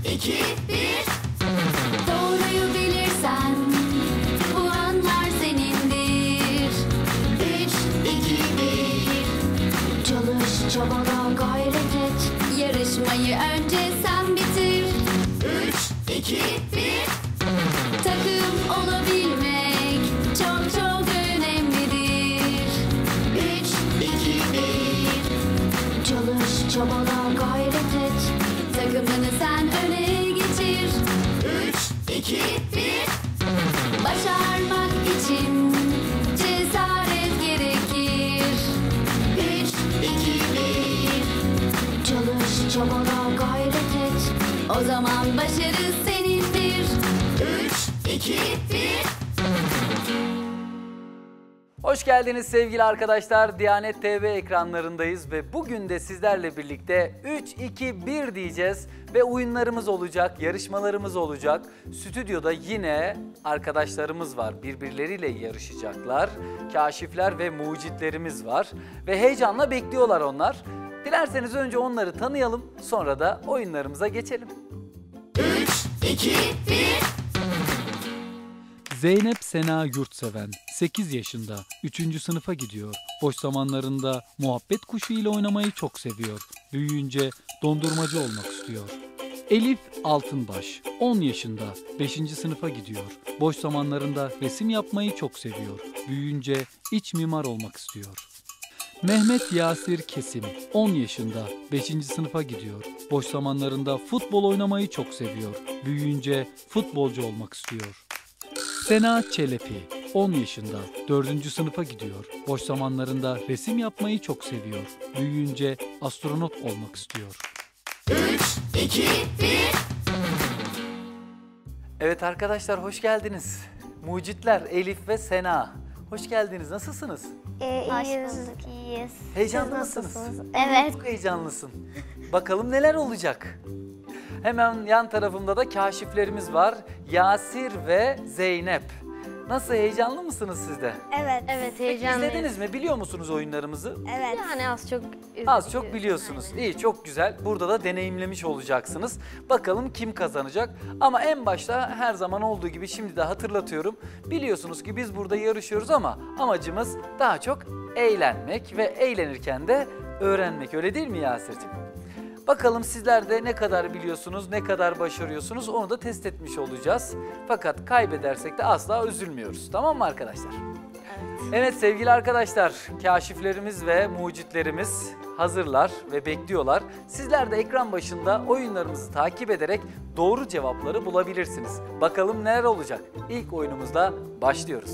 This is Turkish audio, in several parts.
2, 1. Doğruyu bilirsen puanlar senindir. 3, 2, 1. Çalış, çabala, gayret et. Yarışmayı önce sen bitir. 3, 2, 1. Takım olabilmek çok çok önemlidir. 3, 2, 1. Çalış, çabala, gayret et. Takımını sen öne getir. 3, 2, 1. Başarmak için cesaret gerekir. 3, 2, 1. Çalış, çabala, gayret et. O zaman başarı senindir. 3, 2, 1. Hoş geldiniz sevgili arkadaşlar. Diyanet TV ekranlarındayız ve bugün de sizlerle birlikte 3, 2, 1 diyeceğiz ve oyunlarımız olacak, yarışmalarımız olacak. Stüdyoda yine arkadaşlarımız var. Birbirleriyle yarışacaklar. Kaşifler ve mucitlerimiz var ve heyecanla bekliyorlar onlar. Dilerseniz önce onları tanıyalım, sonra da oyunlarımıza geçelim. 3, 2, 1. Zeynep Sena Yurtseven, 8 yaşında, 3. sınıfa gidiyor. Boş zamanlarında muhabbet kuşu ile oynamayı çok seviyor. Büyüyünce dondurmacı olmak istiyor. Elif Altınbaş, 10 yaşında, 5. sınıfa gidiyor. Boş zamanlarında resim yapmayı çok seviyor. Büyüyünce iç mimar olmak istiyor. Mehmet Yasir Kesim, 10 yaşında, 5. sınıfa gidiyor. Boş zamanlarında futbol oynamayı çok seviyor. Büyüyünce futbolcu olmak istiyor. Sena Çelepi, 10 yaşında, 4. sınıfa gidiyor. Boş zamanlarında resim yapmayı çok seviyor. Büyüyünce astronot olmak istiyor. 3, 2, 1. Evet arkadaşlar, hoş geldiniz. Mucitler Elif ve Sena. Hoş geldiniz. Nasılsınız? İyiyiz. Heyecanlı Siz mısınız? nasılsınız? Evet. Çok heyecanlısın. Bakalım neler olacak? Hemen yan tarafımda da kaşiflerimiz var. Yasir ve Zeynep. Nasıl, heyecanlı mısınız siz de? Evet. Evet, heyecanlıyım. İzlediniz mi? Biliyor musunuz oyunlarımızı? Evet. Yani az çok Az çok biliyorsunuz. İyi, çok güzel. Burada da deneyimlemiş olacaksınız. Bakalım kim kazanacak? Ama en başta her zaman olduğu gibi şimdi de hatırlatıyorum. Biliyorsunuz ki biz burada yarışıyoruz ama amacımız daha çok eğlenmek ve eğlenirken de öğrenmek. Öyle değil mi Yasir'cim? Bakalım sizler de ne kadar biliyorsunuz, ne kadar başarıyorsunuz, onu da test etmiş olacağız. Fakat kaybedersek de asla üzülmüyoruz. Tamam mı arkadaşlar? Evet sevgili arkadaşlar, kaşiflerimiz ve mucitlerimiz hazırlar ve bekliyorlar. Sizler de ekran başında oyunlarımızı takip ederek doğru cevapları bulabilirsiniz. Bakalım neler olacak? İlk oyunumuzda başlıyoruz.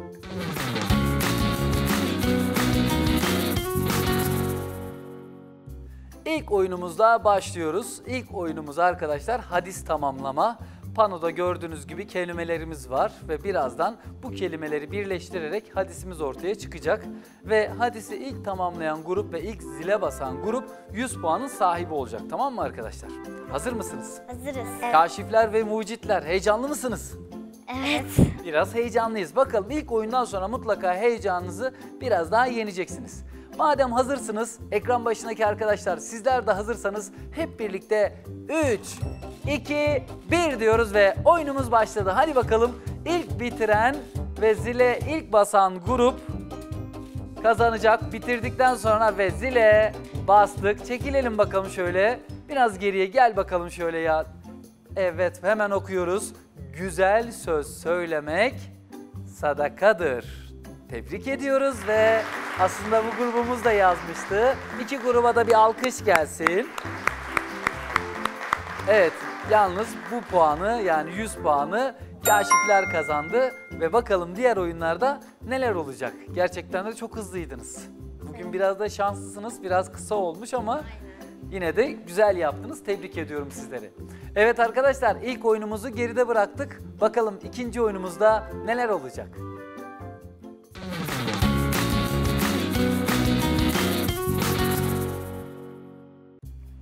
İlk oyunumuzda başlıyoruz. İlk oyunumuz arkadaşlar hadis tamamlama. Panoda gördüğünüz gibi kelimelerimiz var ve birazdan bu kelimeleri birleştirerek hadisimiz ortaya çıkacak. Ve hadisi ilk tamamlayan grup ve ilk zile basan grup 100 puanın sahibi olacak. Tamam mı arkadaşlar? Hazır mısınız? Hazırız. Kaşifler ve mucitler, heyecanlı mısınız? Evet. Biraz heyecanlıyız. Bakalım ilk oyundan sonra mutlaka heyecanınızı biraz daha yeneceksiniz. Madem hazırsınız, ekran başındaki arkadaşlar sizler de hazırsanız hep birlikte 3, 2, 1 diyoruz ve oyunumuz başladı. Hadi bakalım, ilk bitiren ve zile ilk basan grup kazanacak. Bitirdikten sonra ve zile bastık. Çekilelim bakalım şöyle. Biraz geriye gel bakalım şöyle ya. Evet, hemen okuyoruz. Güzel söz söylemek sadakadır. Tebrik ediyoruz ve aslında bu grubumuz da yazmıştı. İki gruba da bir alkış gelsin. Evet, yalnız bu puanı yani 100 puanı kaşifler kazandı ve bakalım diğer oyunlarda neler olacak. Gerçekten de çok hızlıydınız. Bugün biraz da şanslısınız, biraz kısa olmuş ama yine de güzel yaptınız. Tebrik ediyorum sizleri. Evet arkadaşlar, ilk oyunumuzu geride bıraktık. Bakalım ikinci oyunumuzda neler olacak?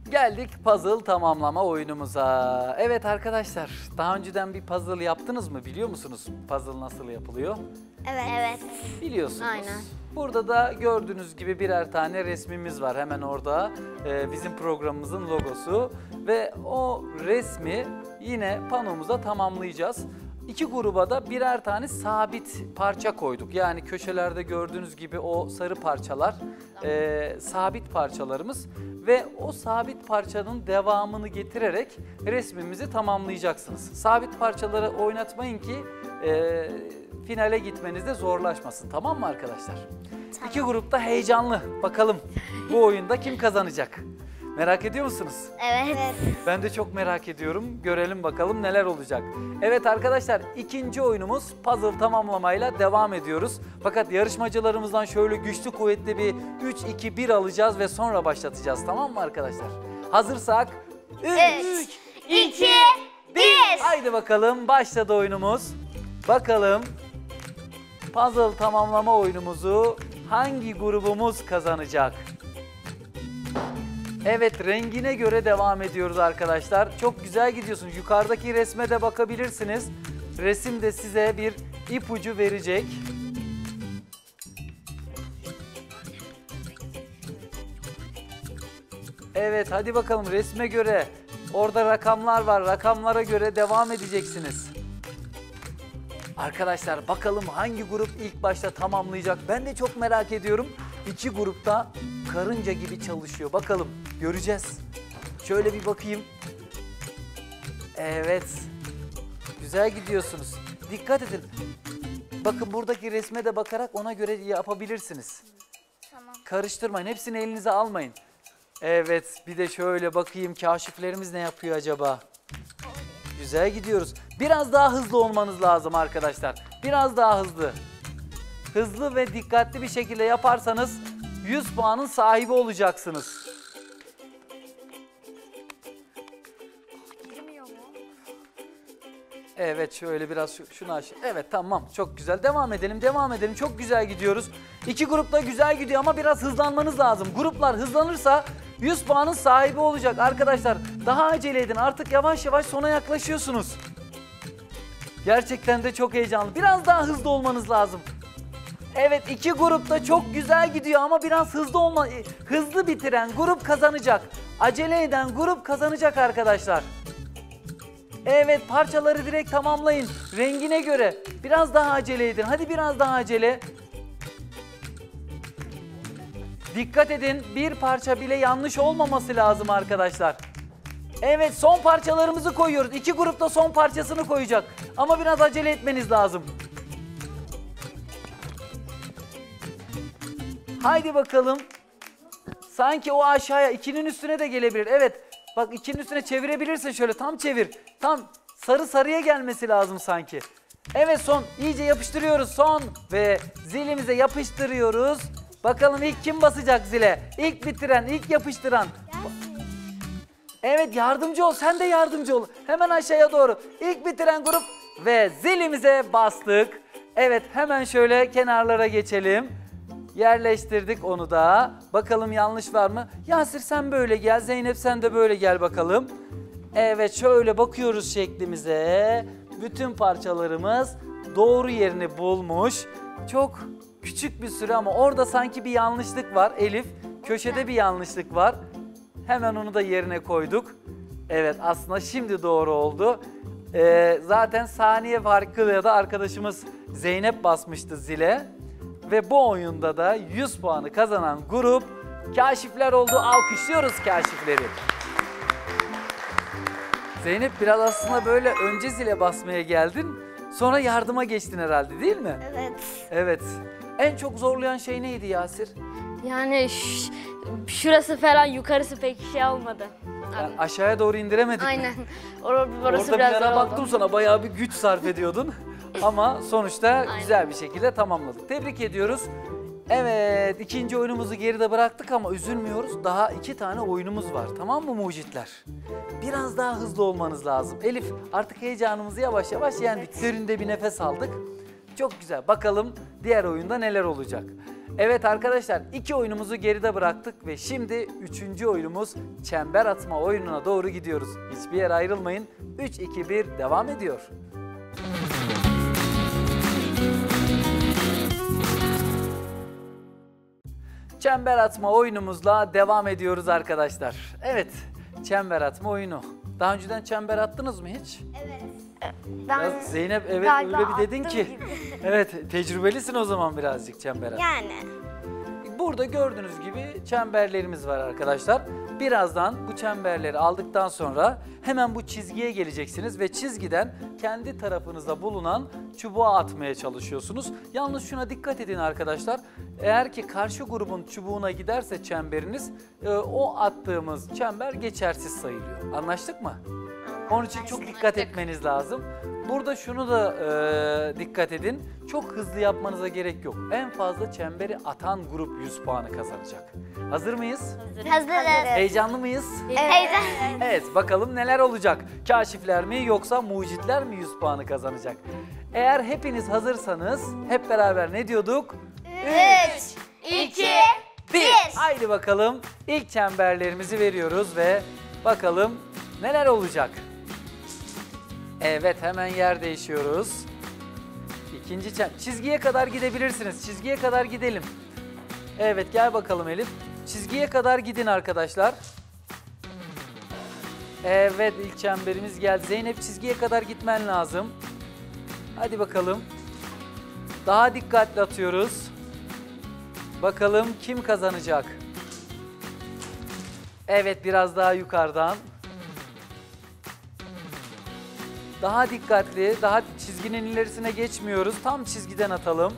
Geldik puzzle tamamlama oyunumuza. Evet arkadaşlar, daha önceden bir puzzle yaptınız mı? Biliyor musunuz puzzle nasıl yapılıyor? Evet. Biliyorsunuz. Aynen. Burada da gördüğünüz gibi birer tane resmimiz var. Hemen orada bizim programımızın logosu. Ve o resmi yine panomuza tamamlayacağız. İki gruba da birer tane sabit parça koyduk. Yani köşelerde gördüğünüz gibi o sarı parçalar sabit parçalarımız. Ve o sabit parçanın devamını getirerek resmimizi tamamlayacaksınız. Sabit parçaları oynatmayın ki finale gitmenizde zorlaşmasın. Tamam mı arkadaşlar? Tamam. İki grup da heyecanlı. Bakalım bu oyunda kim kazanacak? Merak ediyor musunuz? Evet. Ben de çok merak ediyorum. Görelim bakalım neler olacak. Evet arkadaşlar, ikinci oyunumuz puzzle tamamlamayla devam ediyoruz. Fakat yarışmacılarımızdan şöyle güçlü kuvvetli bir 3-2-1 alacağız ve sonra başlatacağız. Tamam mı arkadaşlar? Hazırsak 3, 2, 1. haydi bakalım, başladı oyunumuz. Bakalım puzzle tamamlama oyunumuzu hangi grubumuz kazanacak? Evet, rengine göre devam ediyoruz arkadaşlar. Çok güzel gidiyorsunuz. Yukarıdaki resme de bakabilirsiniz. Resim de size bir ipucu verecek. Evet, hadi bakalım resme göre. Orada rakamlar var. Rakamlara göre devam edeceksiniz. Arkadaşlar bakalım hangi grup ilk başta tamamlayacak? Ben de çok merak ediyorum. İki grupta karınca gibi çalışıyor. Bakalım, göreceğiz. Şöyle bir bakayım. Evet. Güzel gidiyorsunuz. Dikkat edin. Bakın buradaki resme de bakarak ona göre yapabilirsiniz. Tamam. Karıştırmayın. Hepsini elinize almayın. Evet. Bir de şöyle bakayım. Kaşiflerimiz ne yapıyor acaba? Güzel gidiyoruz. Biraz daha hızlı olmanız lazım arkadaşlar. Biraz daha hızlı. Hızlı ve dikkatli bir şekilde yaparsanız 100 puanın sahibi olacaksınız. Evet, şöyle biraz şunu aç. Evet, tamam, çok güzel. Devam edelim, devam edelim. Çok güzel gidiyoruz. İki grup da güzel gidiyor ama biraz hızlanmanız lazım. Gruplar hızlanırsa 100 puanın sahibi olacak arkadaşlar. Daha acele edin. Artık yavaş yavaş sona yaklaşıyorsunuz. Gerçekten de çok heyecanlı. Biraz daha hızlı olmanız lazım. Evet, iki grup da çok güzel gidiyor ama biraz hızlı bitiren grup kazanacak. Acele eden grup kazanacak arkadaşlar. Evet, parçaları direkt tamamlayın. Rengine göre. Biraz daha acele edin. Hadi biraz daha acele. Dikkat edin. Bir parça bile yanlış olmaması lazım arkadaşlar. Evet, son parçalarımızı koyuyoruz. İki grup da son parçasını koyacak. Ama biraz acele etmeniz lazım. Haydi bakalım. Sanki o aşağıya 2'nin üstüne de gelebilir. Evet. Bak, 2'nin üstüne çevirebilirsin şöyle. Tam çevir. Tam sarıya gelmesi lazım sanki. Evet, son. İyice yapıştırıyoruz. Son. Ve zilimize yapıştırıyoruz. Bakalım ilk kim basacak zile? İlk bitiren, ilk yapıştıran. Evet, yardımcı ol. Sen de yardımcı ol. Hemen aşağıya doğru. İlk bitiren grup ve zilimize bastık. Evet, hemen şöyle kenarlara geçelim. Yerleştirdik onu da. Bakalım yanlış var mı? Yasir sen böyle gel. Zeynep sen de böyle gel bakalım. Evet, şöyle bakıyoruz şeklimize. Bütün parçalarımız doğru yerini bulmuş. Çok küçük bir süre ama orada sanki bir yanlışlık var Elif. Köşede bir yanlışlık var. Hemen onu da yerine koyduk. Evet, aslında şimdi doğru oldu. Zaten saniye farkıyla da arkadaşımız Zeynep basmıştı zile. Ve bu oyunda da 100 puanı kazanan grup Kaşifler oldu. Alkışlıyoruz Kaşifleri. Zeynep, biraz aslında böyle önce zile basmaya geldin. Sonra yardıma geçtin herhalde, değil mi? Evet. Evet. En çok zorlayan şey neydi Yasir? Yani şurası falan, yukarısı pek şey olmadı. Yani aşağıya doğru indiremedik mi? Aynen. Orası Orada bir biraz ara zor baktım oldu. sana, bayağı bir güç sarf ediyordun. Ama sonuçta güzel bir şekilde tamamladık. Tebrik ediyoruz. Evet, ikinci oyunumuzu geride bıraktık ama üzülmüyoruz. Daha 2 tane oyunumuz var. Tamam mı mucitler? Biraz daha hızlı olmanız lazım. Elif, artık heyecanımızı yavaş yavaş yendik. Derinde bir nefes aldık. Çok güzel. Bakalım diğer oyunda neler olacak. Evet arkadaşlar 2 oyunumuzu geride bıraktık ve şimdi 3. oyunumuz çember atma oyununa doğru gidiyoruz. Hiçbir yere ayrılmayın. 3, 2, 1 devam ediyor. Çember atma oyunumuzla devam ediyoruz arkadaşlar. Evet, çember atma oyunu. Daha önceden çember attınız mı hiç? Evet. Biraz Zeynep evet galiba öyle bir dedin attım ki. gibi. Evet, tecrübelisin o zaman birazcık çember atma. Yani. Burada gördüğünüz gibi çemberlerimiz var arkadaşlar. Birazdan bu çemberleri aldıktan sonra hemen bu çizgiye geleceksiniz ve çizgiden kendi tarafınızda bulunan çubuğa atmaya çalışıyorsunuz. Yalnız şuna dikkat edin arkadaşlar. Eğer ki karşı grubun çubuğuna giderse çemberiniz, o attığımız çember geçersiz sayılıyor. Anlaştık mı? Onun için çok dikkat etmeniz lazım. Burada şunu da dikkat edin. Çok hızlı yapmanıza gerek yok. En fazla çemberi atan grup 100 puanı kazanacak. Hazır mıyız? Hazırız. Heyecanlı mıyız? Heyecan. Evet, bakalım neler olacak? Kaşifler mi yoksa mucitler mi 100 puanı kazanacak? Eğer hepiniz hazırsanız hep beraber ne diyorduk? 3, 2, 1. Haydi bakalım. İlk çemberlerimizi veriyoruz ve bakalım neler olacak? Evet, hemen yer değişiyoruz. İkinci çizgiye kadar gidebilirsiniz. Çizgiye kadar gidelim. Evet, gel bakalım Elif. Çizgiye kadar gidin arkadaşlar. Evet, ilk çemberimiz geldi. Zeynep çizgiye kadar gitmen lazım. Hadi bakalım. Daha dikkatli atıyoruz. Bakalım kim kazanacak? Evet, biraz daha yukarıdan. Daha dikkatli, daha çizginin ilerisine geçmiyoruz. Tam çizgiden atalım.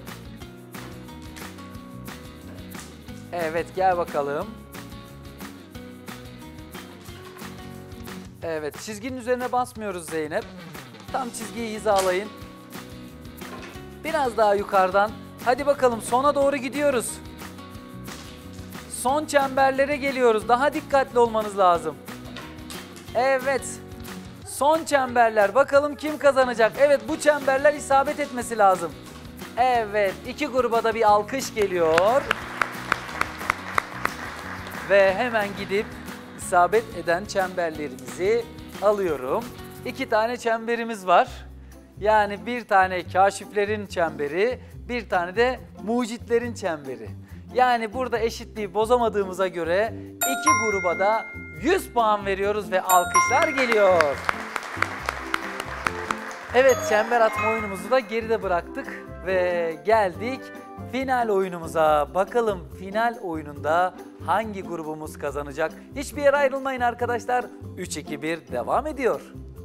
Evet, gel bakalım. Evet, çizginin üzerine basmıyoruz Zeynep. Tam çizgiyi hizalayın. Biraz daha yukarıdan. Hadi bakalım, sona doğru gidiyoruz. Son çemberlere geliyoruz. Daha dikkatli olmanız lazım. Evet. Son çemberler. Bakalım kim kazanacak? Evet, bu çemberler isabet etmesi lazım. Evet, 2 gruba da bir alkış geliyor. Ve hemen gidip isabet eden çemberlerimizi alıyorum. 2 tane çemberimiz var. Yani bir tane kaşiflerin çemberi, bir tane de mucitlerin çemberi. Yani burada eşitliği bozamadığımıza göre 2 gruba da 100 puan veriyoruz ve alkışlar geliyor. Evet, çember atma oyunumuzu da geride bıraktık ve geldik final oyunumuza. Bakalım final oyununda hangi grubumuz kazanacak? Hiçbir yere ayrılmayın arkadaşlar. 3, 2, 1 devam ediyor.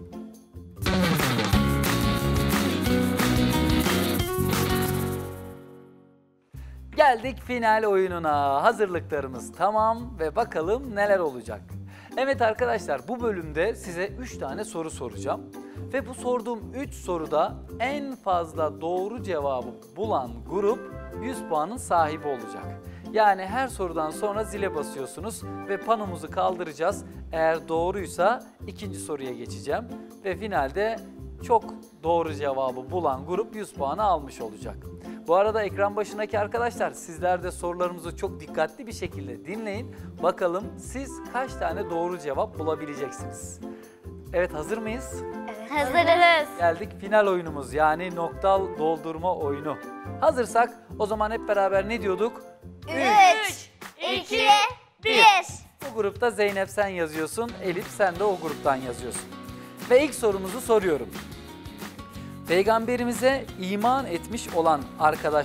Geldik final oyununa. Hazırlıklarımız tamam ve bakalım neler olacak. Evet arkadaşlar, bu bölümde size 3 tane soru soracağım. Ve bu sorduğum 3 soruda en fazla doğru cevabı bulan grup 100 puanın sahibi olacak. Yani her sorudan sonra zile basıyorsunuz ve panomuzu kaldıracağız. Eğer doğruysa ikinci soruya geçeceğim. Ve finalde çok doğru cevabı bulan grup 100 puanı almış olacak. Bu arada ekran başındaki arkadaşlar, sizler de sorularımızı çok dikkatli bir şekilde dinleyin. Bakalım siz kaç tane doğru cevap bulabileceksiniz? Evet, hazır mıyız? Hazırız. Geldik final oyunumuz, yani nokta doldurma oyunu. Hazırsak o zaman hep beraber ne diyorduk? 3, 2, 1. Bu grupta Zeynep sen yazıyorsun, Elif sen de o gruptan yazıyorsun. Ve ilk sorumuzu soruyorum. Peygamberimize iman etmiş olan arkadaşlarına ...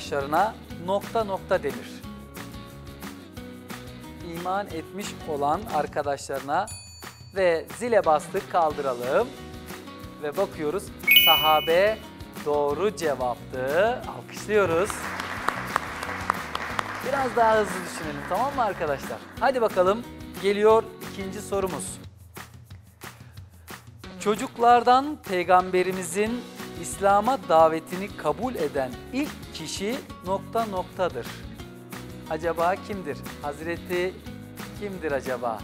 denir. İman etmiş olan arkadaşlarına ve zile bastık, kaldıralım. Ve bakıyoruz, sahabe doğru cevaptı. Alkışlıyoruz. Biraz daha hızlı düşünelim, tamam mı arkadaşlar? Hadi bakalım, geliyor ikinci sorumuz. Çocuklardan Peygamberimizin İslam'a davetini kabul eden ilk kişi ... Acaba kimdir? Hazreti kimdir acaba?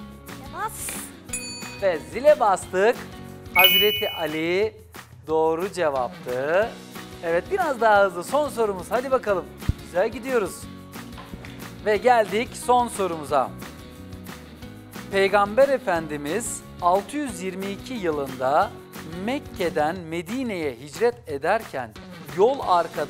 Ve zile bastık. Hazreti Ali doğru cevaptı. Evet, biraz daha hızlı. Son sorumuz. Hadi bakalım. Güzel gidiyoruz. Ve geldik son sorumuza. Peygamber Efendimiz 622 yılında Mekke'den Medine'ye hicret ederken yol arkadaşı ...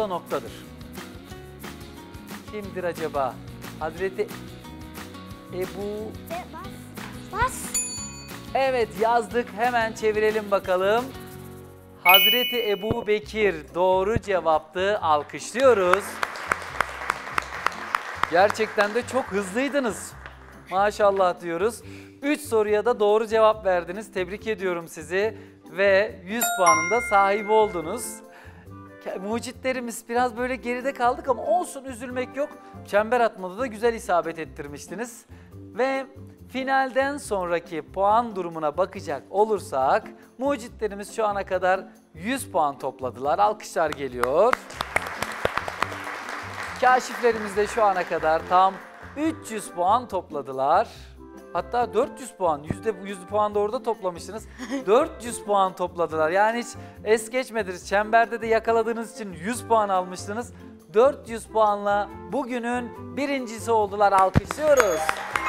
Kimdir acaba? Hazreti Ebu... Bas. Evet, yazdık, hemen çevirelim bakalım. Hazreti Ebu Bekir doğru cevaptı. Alkışlıyoruz. Gerçekten de çok hızlıydınız. Maşallah diyoruz. 3 soruya da doğru cevap verdiniz. Tebrik ediyorum sizi. Ve 100 puanın da sahibi oldunuz. Mucitlerimiz biraz böyle geride kaldık ama olsun, üzülmek yok. Çember atmada da güzel isabet ettirmiştiniz. Ve finalden sonraki puan durumuna bakacak olursak mucitlerimiz şu ana kadar 100 puan topladılar. Alkışlar geliyor. Kaşiflerimiz de şu ana kadar tam 300 puan topladılar. Hatta 400 puan, %100 puan da orada toplamışsınız. 400 puan topladılar. Yani hiç es geçmediniz. Çemberde de yakaladığınız için 100 puan almıştınız. 400 puanla bugünün birincisi oldular. Alkışlıyoruz.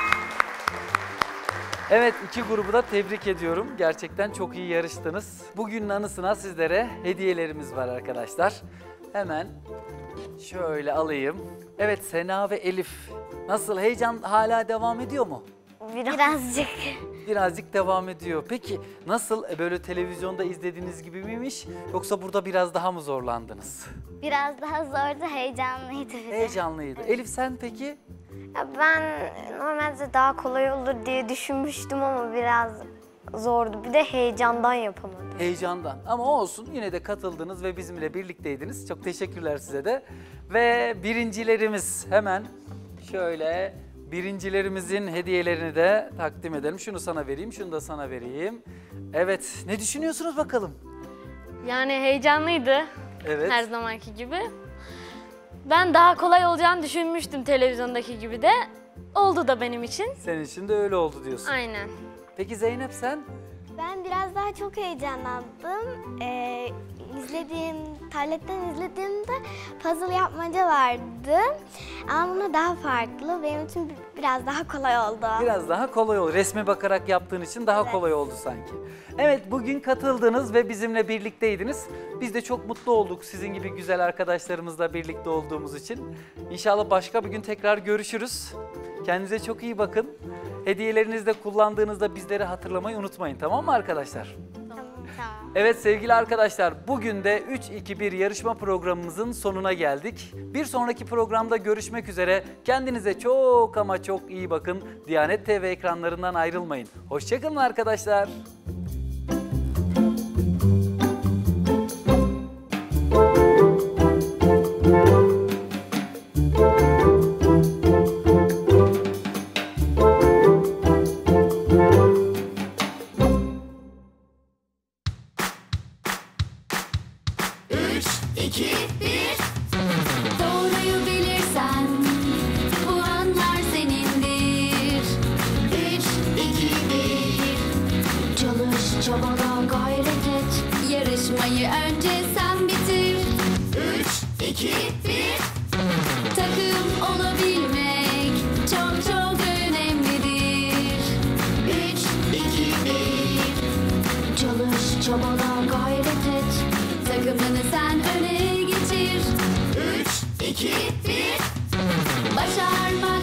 Evet, iki grubu da tebrik ediyorum. Gerçekten çok iyi yarıştınız. Bugünün anısına sizlere hediyelerimiz var arkadaşlar. Hemen şöyle alayım. Evet, Sena ve Elif. Nasıl, heyecan hala devam ediyor mu? Birazcık. Birazcık devam ediyor. Peki nasıl, böyle televizyonda izlediğiniz gibi miymiş yoksa burada biraz daha mı zorlandınız? Biraz daha zordu, heyecanlıydı bir de. Heyecanlıydı. Elif sen peki? Ya ben normalde daha kolay olur diye düşünmüştüm ama biraz zordu. Bir de heyecandan yapamadım. Heyecandan. Ama olsun, yine de katıldınız ve bizimle birlikteydiniz. Çok teşekkürler size de. Ve birincilerimiz, hemen şöyle birincilerimizin hediyelerini de takdim edelim. Şunu sana vereyim, şunu da sana vereyim. Evet, ne düşünüyorsunuz bakalım? Yani heyecanlıydı. Evet. Her zamanki gibi. Ben daha kolay olacağını düşünmüştüm televizyondaki gibi de. Oldu da benim için. Senin için de öyle oldu diyorsun. Aynen. Peki Zeynep sen? Ben biraz daha çok heyecanlandım. Tabletten izlediğimde puzzle yapmaca vardı. Ama buna daha farklı. Benim için biraz daha kolay oldu. Biraz daha kolay oldu. Resme bakarak yaptığın için daha kolay oldu sanki. Evet, bugün katıldınız ve bizimle birlikteydiniz. Biz de çok mutlu olduk sizin gibi güzel arkadaşlarımızla birlikte olduğumuz için. İnşallah başka bir gün tekrar görüşürüz. Kendinize çok iyi bakın. Hediyelerinizi de kullandığınızda bizleri hatırlamayı unutmayın, tamam mı arkadaşlar? Tamam. Evet sevgili arkadaşlar, bugün de 3-2-1 yarışma programımızın sonuna geldik. Bir sonraki programda görüşmek üzere. Kendinize çok ama çok iyi bakın. Diyanet TV ekranlarından ayrılmayın. Hoşça kalın arkadaşlar. Doğruyu bilirsen puanlar senindir. 3, 2, 1. Çalış, çabala, gayret et. Yarışmayı önce sen bitir. 3, 2, 1. Takım olabilmek çok çok önemlidir. 3, 2, 1. Çalış, çabala, gayret et. Takımını sen öne geçir. 3, 2, 1. Başarmak